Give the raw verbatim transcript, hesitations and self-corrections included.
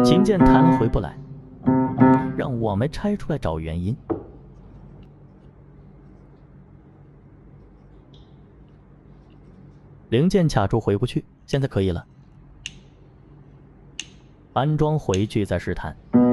琴键弹了回不来，让我们拆出来找原因。零件卡住回不去，现在可以了。安装回去再试探。